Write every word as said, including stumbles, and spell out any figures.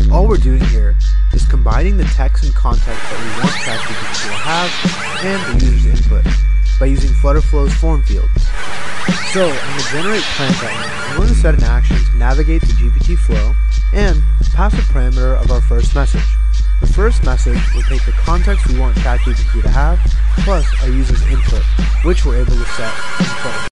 All we're doing here is combining the text and context that we want ChatGPT to have and the user's input by using Flutterflow's form fields. So, in the generate plan button, I'm going to set an action to navigate the G P T flow and pass a parameter of our first message. The first message will take the context we want ChatGPT to have, plus our user's input, which we're able to set in Flutter.